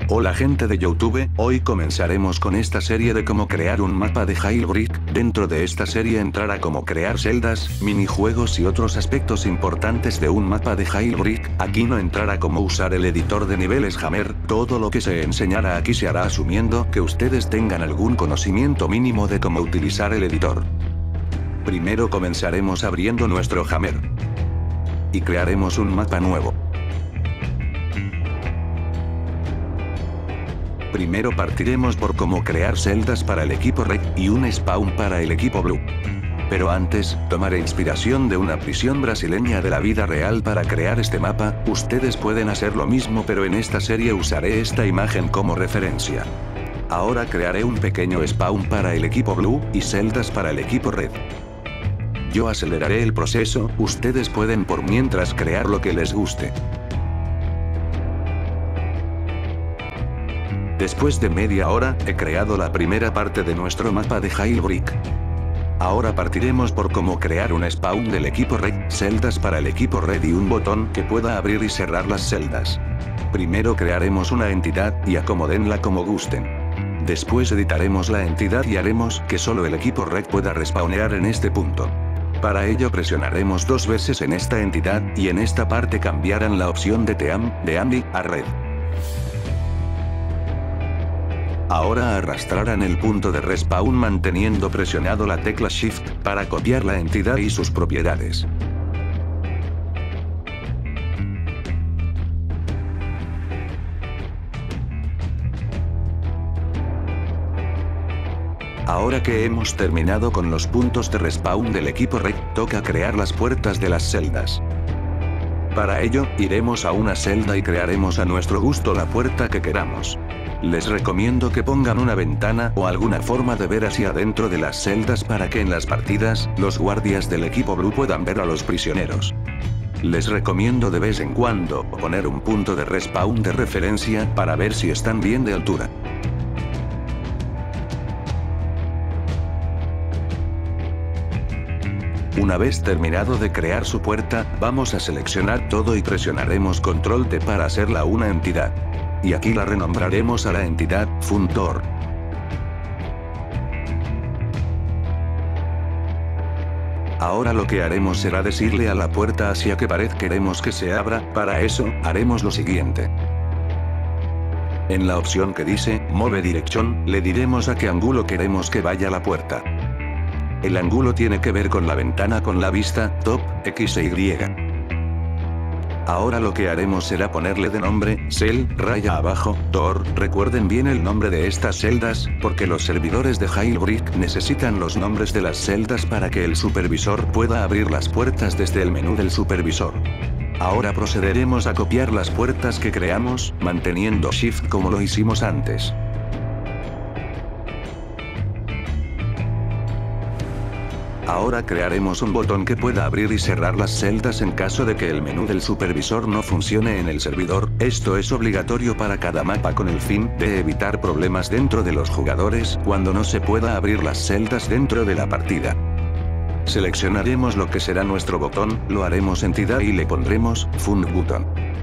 Hola gente de YouTube, hoy comenzaremos con esta serie de cómo crear un mapa de Jailbreak. Dentro de esta serie entrará cómo crear celdas, minijuegos y otros aspectos importantes de un mapa de Jailbreak. Aquí no entrará cómo usar el editor de niveles Hammer. Todo lo que se enseñará aquí se hará asumiendo que ustedes tengan algún conocimiento mínimo de cómo utilizar el editor. Primero comenzaremos abriendo nuestro Hammer y crearemos un mapa nuevo. Primero partiremos por cómo crear celdas para el equipo Red y un spawn para el equipo Blue. Pero antes, tomaré inspiración de una prisión brasileña de la vida real para crear este mapa. Ustedes pueden hacer lo mismo, pero en esta serie usaré esta imagen como referencia. Ahora crearé un pequeño spawn para el equipo Blue y celdas para el equipo Red. Yo aceleraré el proceso, ustedes pueden por mientras crear lo que les guste. Después de media hora, he creado la primera parte de nuestro mapa de Jailbreak. Ahora partiremos por cómo crear un spawn del equipo Red, celdas para el equipo Red y un botón que pueda abrir y cerrar las celdas. Primero crearemos una entidad y acomódenla como gusten. Después editaremos la entidad y haremos que solo el equipo Red pueda respawnear en este punto. Para ello presionaremos 2 veces en esta entidad y en esta parte cambiarán la opción de Team, de Andy, a Red. Ahora arrastrarán el punto de respawn manteniendo presionado la tecla Shift para copiar la entidad y sus propiedades. Ahora que hemos terminado con los puntos de respawn del equipo Red, toca crear las puertas de las celdas. Para ello, iremos a una celda y crearemos a nuestro gusto la puerta que queramos. Les recomiendo que pongan una ventana o alguna forma de ver hacia adentro de las celdas para que en las partidas, los guardias del equipo Blue puedan ver a los prisioneros. Les recomiendo de vez en cuando poner un punto de respawn de referencia para ver si están bien de altura. Una vez terminado de crear su puerta, vamos a seleccionar todo y presionaremos Control T para hacerla una entidad. Y aquí la renombraremos a la entidad Funtor. Ahora lo que haremos será decirle a la puerta hacia qué pared queremos que se abra. Para eso, haremos lo siguiente. En la opción que dice Move Direction, le diremos a qué ángulo queremos que vaya la puerta. El ángulo tiene que ver con la ventana con la vista, top, X e Y. Ahora lo que haremos será ponerle de nombre, cell, raya abajo, door. Recuerden bien el nombre de estas celdas, porque los servidores de Jailbreak necesitan los nombres de las celdas para que el supervisor pueda abrir las puertas desde el menú del supervisor. Ahora procederemos a copiar las puertas que creamos, manteniendo Shift como lo hicimos antes. Ahora crearemos un botón que pueda abrir y cerrar las celdas en caso de que el menú del supervisor no funcione en el servidor. Esto es obligatorio para cada mapa con el fin de evitar problemas dentro de los jugadores cuando no se pueda abrir las celdas dentro de la partida. Seleccionaremos lo que será nuestro botón, lo haremos entidad y le pondremos Fun Button.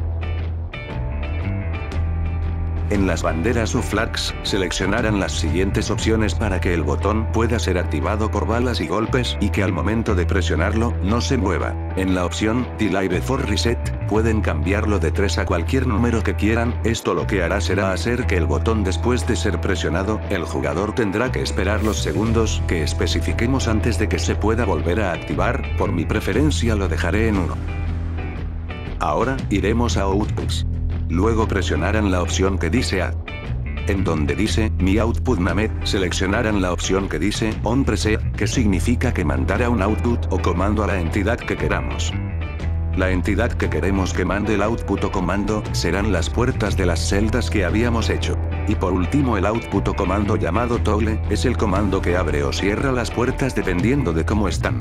En las banderas o flags, seleccionarán las siguientes opciones para que el botón pueda ser activado por balas y golpes y que al momento de presionarlo, no se mueva. En la opción Delay Before Reset, pueden cambiarlo de 3 a cualquier número que quieran. Esto lo que hará será hacer que el botón después de ser presionado, el jugador tendrá que esperar los segundos que especifiquemos antes de que se pueda volver a activar. Por mi preferencia lo dejaré en 1. Ahora, iremos a Outputs. Luego presionarán la opción que dice Add. En donde dice Mi Output Name, seleccionarán la opción que dice On Preset, que significa que mandará un output o comando a la entidad que queramos. La entidad que queremos que mande el output o comando serán las puertas de las celdas que habíamos hecho. Y por último el output o comando llamado Toggle, es el comando que abre o cierra las puertas dependiendo de cómo están.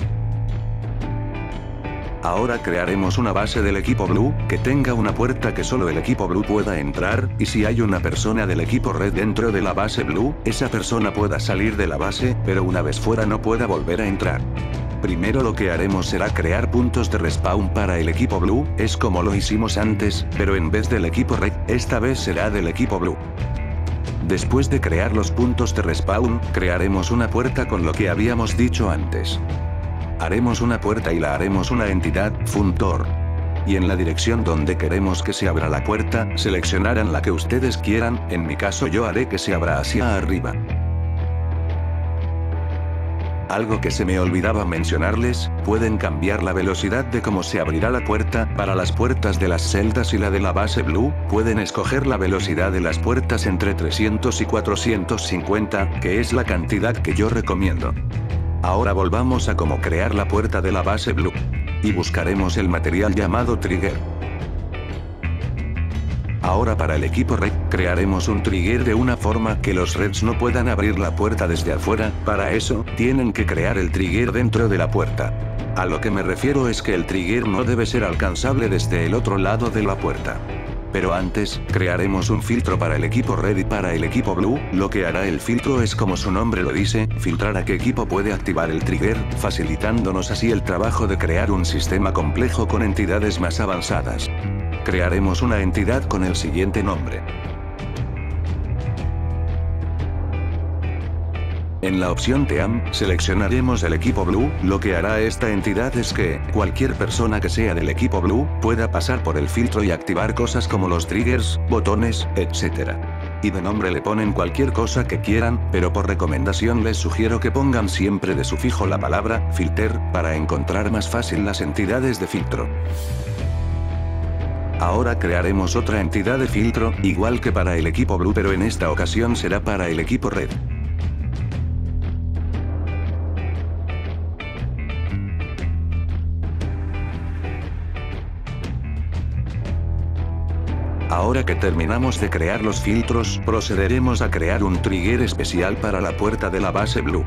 Ahora crearemos una base del equipo Blue, que tenga una puerta que solo el equipo Blue pueda entrar, y si hay una persona del equipo Red dentro de la base Blue, esa persona pueda salir de la base, pero una vez fuera no pueda volver a entrar. Primero lo que haremos será crear puntos de respawn para el equipo Blue, es como lo hicimos antes, pero en vez del equipo Red, esta vez será del equipo Blue. Después de crear los puntos de respawn, crearemos una puerta con lo que habíamos dicho antes. Haremos una puerta y la haremos una entidad, Funtor. Y en la dirección donde queremos que se abra la puerta, seleccionarán la que ustedes quieran, en mi caso yo haré que se abra hacia arriba. Algo que se me olvidaba mencionarles, pueden cambiar la velocidad de cómo se abrirá la puerta, para las puertas de las celdas y la de la base Blue, pueden escoger la velocidad de las puertas entre 300 y 450, que es la cantidad que yo recomiendo. Ahora volvamos a cómo crear la puerta de la base Blue. Y buscaremos el material llamado Trigger. Ahora para el equipo Red, crearemos un trigger de una forma que los Reds no puedan abrir la puerta desde afuera, para eso, tienen que crear el trigger dentro de la puerta. A lo que me refiero es que el trigger no debe ser alcanzable desde el otro lado de la puerta. Pero antes, crearemos un filtro para el equipo Red y para el equipo Blue, lo que hará el filtro es como su nombre lo dice, filtrar a qué equipo puede activar el trigger, facilitándonos así el trabajo de crear un sistema complejo con entidades más avanzadas. Crearemos una entidad con el siguiente nombre. En la opción Team, seleccionaremos el equipo Blue, lo que hará esta entidad es que, cualquier persona que sea del equipo Blue, pueda pasar por el filtro y activar cosas como los triggers, botones, etc. Y de nombre le ponen cualquier cosa que quieran, pero por recomendación les sugiero que pongan siempre de sufijo la palabra, filter, para encontrar más fácil las entidades de filtro. Ahora crearemos otra entidad de filtro, igual que para el equipo Blue pero en esta ocasión será para el equipo Red. Ahora que terminamos de crear los filtros, procederemos a crear un trigger especial para la puerta de la base Blue.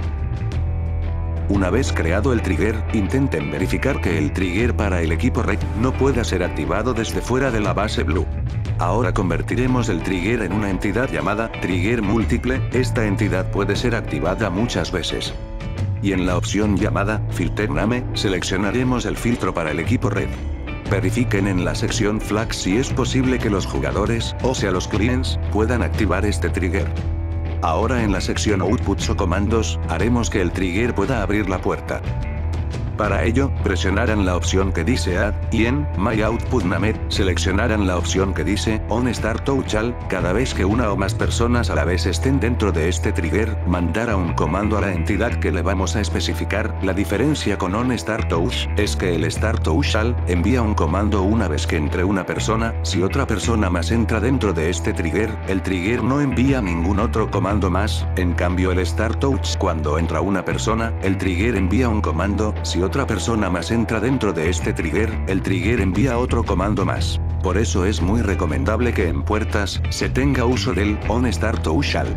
Una vez creado el trigger, intenten verificar que el trigger para el equipo Red no pueda ser activado desde fuera de la base Blue. Ahora convertiremos el trigger en una entidad llamada Trigger Múltiple, esta entidad puede ser activada muchas veces. Y en la opción llamada Filter Name, seleccionaremos el filtro para el equipo Red. Verifiquen en la sección Flags si es posible que los jugadores, o sea los clients, puedan activar este trigger. Ahora en la sección Outputs o comandos, haremos que el trigger pueda abrir la puerta. Para ello, presionarán la opción que dice Add, y en My Output Name, seleccionarán la opción que dice On Start Touch All, cada vez que una o más personas a la vez estén dentro de este trigger, mandará un comando a la entidad que le vamos a especificar. La diferencia con On Start Touch, es que el Start Touch All, envía un comando una vez que entre una persona, si otra persona más entra dentro de este trigger, el trigger no envía ningún otro comando más, en cambio el Start Touch cuando entra una persona, el trigger envía un comando, si otra persona más entra dentro de este trigger, el trigger envía otro comando más. Por eso es muy recomendable que en puertas, se tenga uso del On Start Touch All.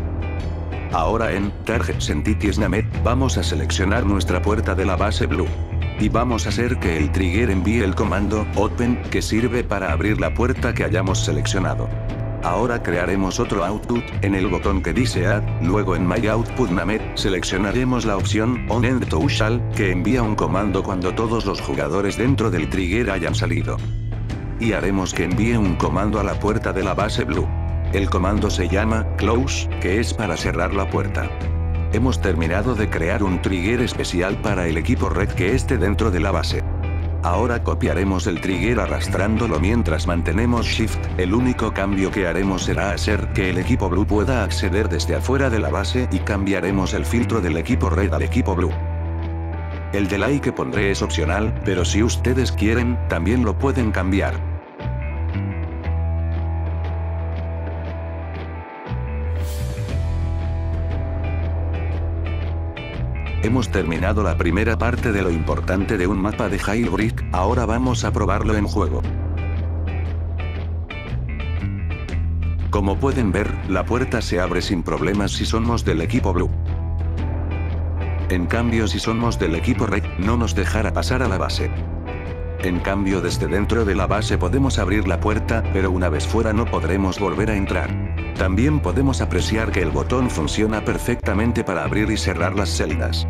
Ahora en Target Entities Name, vamos a seleccionar nuestra puerta de la base Blue. Y vamos a hacer que el trigger envíe el comando Open, que sirve para abrir la puerta que hayamos seleccionado. Ahora crearemos otro output, en el botón que dice Add, luego en My Output Name, seleccionaremos la opción On End Touch All, que envía un comando cuando todos los jugadores dentro del trigger hayan salido. Y haremos que envíe un comando a la puerta de la base Blue. El comando se llama Close, que es para cerrar la puerta. Hemos terminado de crear un trigger especial para el equipo Red que esté dentro de la base. Ahora copiaremos el trigger arrastrándolo mientras mantenemos Shift, el único cambio que haremos será hacer que el equipo Blue pueda acceder desde afuera de la base y cambiaremos el filtro del equipo Red al equipo Blue. El delay que pondré es opcional, pero si ustedes quieren, también lo pueden cambiar. Hemos terminado la primera parte de lo importante de un mapa de Jailbreak, ahora vamos a probarlo en juego. Como pueden ver, la puerta se abre sin problemas si somos del equipo Blue. En cambio si somos del equipo Red, no nos dejará pasar a la base. En cambio desde dentro de la base podemos abrir la puerta, pero una vez fuera no podremos volver a entrar. También podemos apreciar que el botón funciona perfectamente para abrir y cerrar las celdas.